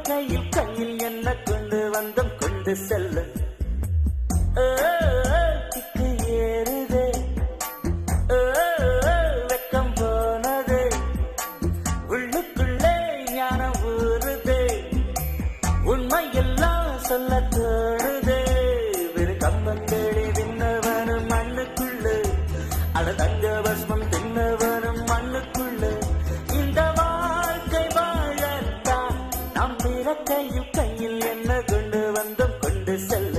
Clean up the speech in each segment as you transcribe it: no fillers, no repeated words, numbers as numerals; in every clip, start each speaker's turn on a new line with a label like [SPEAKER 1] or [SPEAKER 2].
[SPEAKER 1] பிறக்கையில் கையில் என்ன கொண்டு வந்தோம் கொண்டு செல்ல திக்கு ஏறுதே வெக்கம் போனதே உள்ளுக்குள்ளே ஞானம் ஊறுதே உண்மையெல்லாம் சொல்ல தோணுதே வெறு கம்பம் தேடி தின்னவனும் மண்ணுக்குள்ளே அட தங்க பஸ்மம் தின்னவனும் மண்ணுக்குள்ளே இந்த வாழ்க்கை வாழத்தான் நாம் பிறக்கையில் கையில் என்ன கொண்டு வந்தோம் கொண்டு செல்ல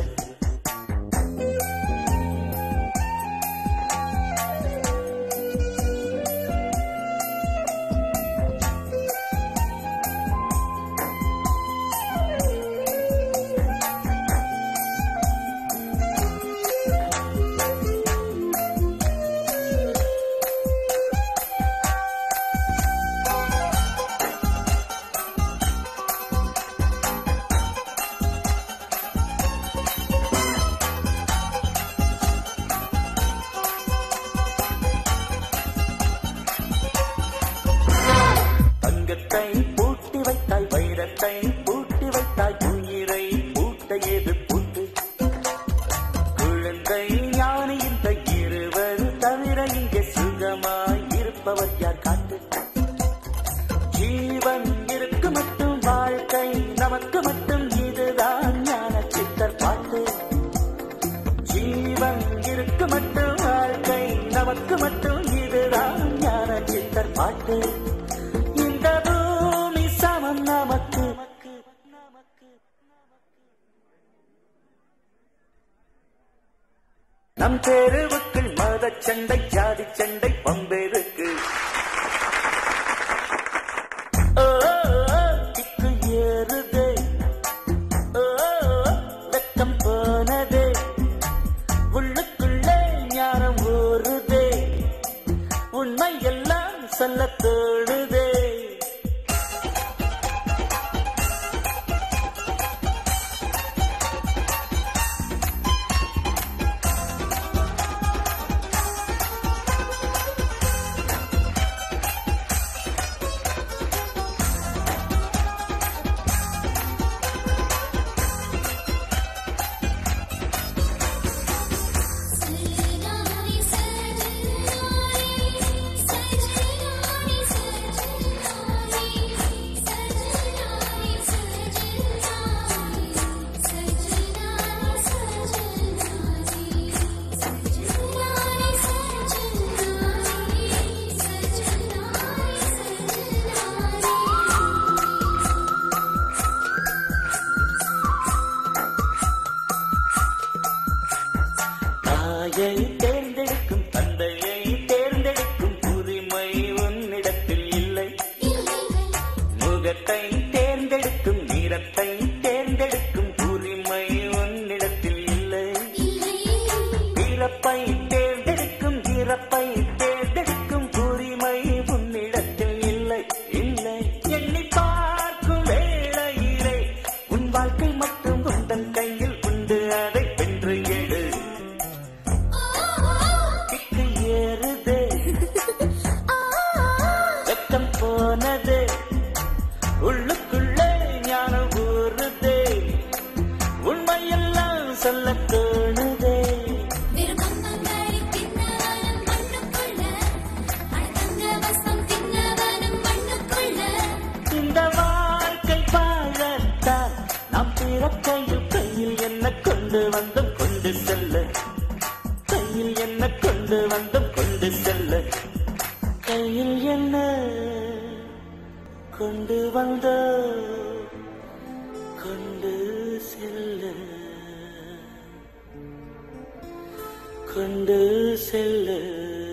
[SPEAKER 1] பூட்டி வைத்தாய் வைரத்தை பூட்டி வைத்தாய் உயிரை பூட்ட ஏது பூட்டு குழந்தை ஞானி இந்த இருவர் தவிர இங்கே சுகமாய் இருப்பவர் யார் காட்டு ஜீவன் இருக்கு மட்டும் வாழ்க்கை நமக்கு மட்டும் இதுதான் ஞான சித்தர் பாட்டு ஜீவன் இருக்கு மட்டும் வாழ்க்கை நமக்கு மட்டும் இதுதான் ஞான சித்தர் பாட்டு நமக்கு நம் தெருவுக்குள் மத சண்டை ஜாதி சண்டை பம்பெருக்கு திக்கு ஏறுதே வெக்கம் போனதே உள்ளுக்குள்ளே ஞானம் ஊறுதே உண்மை எல்லாம் சொல்ல தோணுதே தேர்ந்தெடுக்கும் தந்தையை தேர்ந்தெடுக்கும் உரிமை உன்னிடத்தில் இல்லை முகத்தை தேர்ந்தெடுக்கும் நிறத்தை தேர்ந்தெடுக்கும் உரிமை உன்னிடத்தில் இல்லை பிறப்பை தேர்ந்தெடுக்கும் இறப்பை தேர்ந்தெடுக்கும் உரிமை உன்னிடத்தில் இல்லை இல்லை எண்ணி பார்க்கும் வேளையிலே உன் வாழ்க்கை மட்டும் உந்தன் கையில் உண்டு அதை வென்று எடு போனதே உள்ளுக்குள்ளே ஞானம் ஊறுதே உண்மையெல்லாம் சொல்ல தோணுதே இந்த வாழ்க்கை வாழத்தான் நாம் பிறக்கையில் கையில் என்ன கொண்டு வந்தோம் கொண்டு செல்ல கையில் என்ன கொண்டு வந்தோம் கொண்டு செல்ல கையில் என்ன கொண்டு வந்த கொண்டு செல்ல கொண்டு செல்ல